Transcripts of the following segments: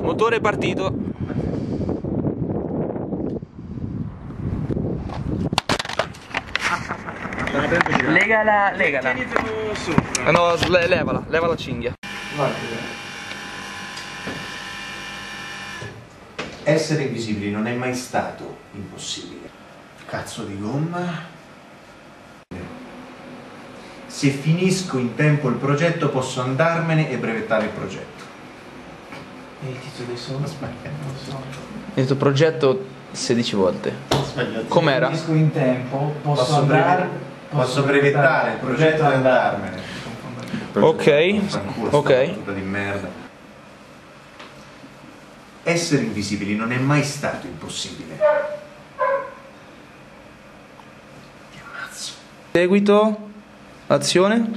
Motore partito. Legala. Tienitelo sopra. No, levala la cinghia. Essere invisibili non è mai stato impossibile. Cazzo di gomma. Se finisco in tempo il progetto posso andarmene e brevettare il progetto. E il titolo dei soldi? Aspetta, non lo so. Hai detto progetto 16 volte. Com'era? Finisco in tempo, Posso brevettare il progetto e andarmene. Ok, ok. Tutta di merda. Essere invisibili non è mai stato impossibile. Che ammazzo. Seguito. Azione.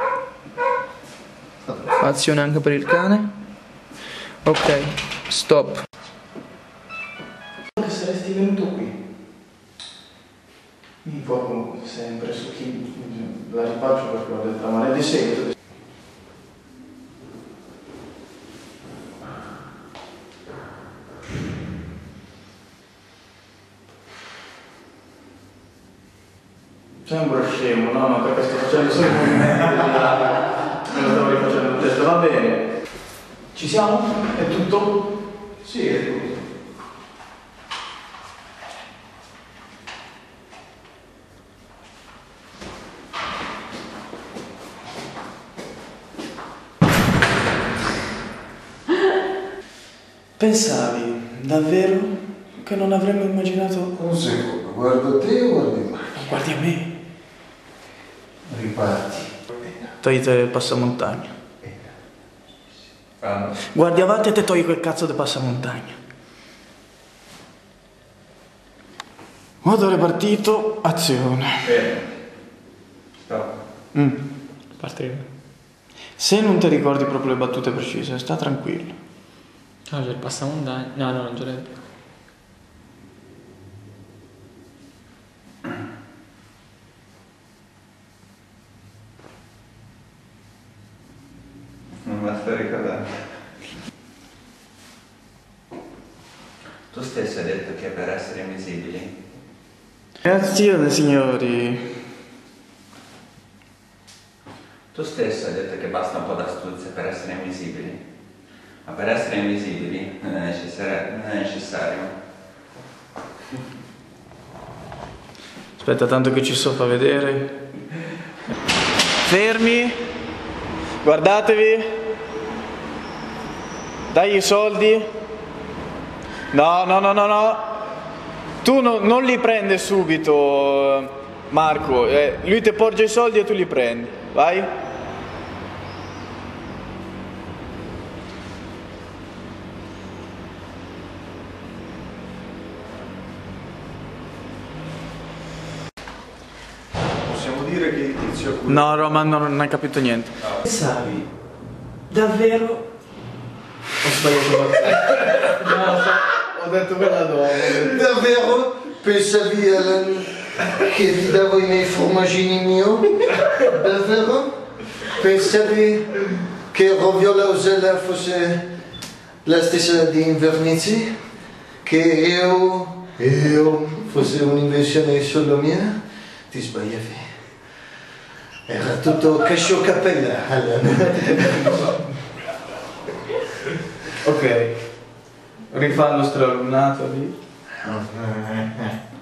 Azione anche per il cane. Ok, stop. Che saresti venuto qui. Mi informo sempre su chi la rifaccio perché ho detto male di seguito. Sembra scemo, no, perché sto facendo solo i movimenti me lo stavo rifacendo il testo, va bene. Ci siamo? È tutto? Sì, è tutto. Pensavi davvero che non avremmo immaginato? Un secondo, guardo te o guardi me? Guardi a me. Riparti. Toglite il passamontagna. Guardi avanti e te togli quel cazzo di passamontagna. Motore partito, azione. Stop. Partire. Se non ti ricordi proprio le battute precise, sta tranquillo. No, c'è il passamontagna. No, non ce l'ho. Non me la sto ricordando. Tu stesso hai detto che per essere invisibili. Azione, signori. Tu stesso hai detto che basta un po' d'astuzia per essere invisibili. Ma per essere invisibili non è necessario. Aspetta tanto che ci so fa vedere. Fermi. Guardatevi. Dai i soldi. No. Tu non li prende subito, Marco. Lui ti porge i soldi e tu li prendi. Vai. Possiamo dire che il tizio a cui... No, Roman non hai capito niente. Pensavi davvero? Ho sbagliato ho detto quella dopo. Davvero? Pensavi che vi davo i miei formaggini mio? Davvero? Pensavi che Roviola Osella fosse la stessa di Invernizzi? Che io fosse un'invenzione solo mia? Ti sbagliavi. Era tutto Casciocappella. Ok. Rifà il nostro alunnato lì.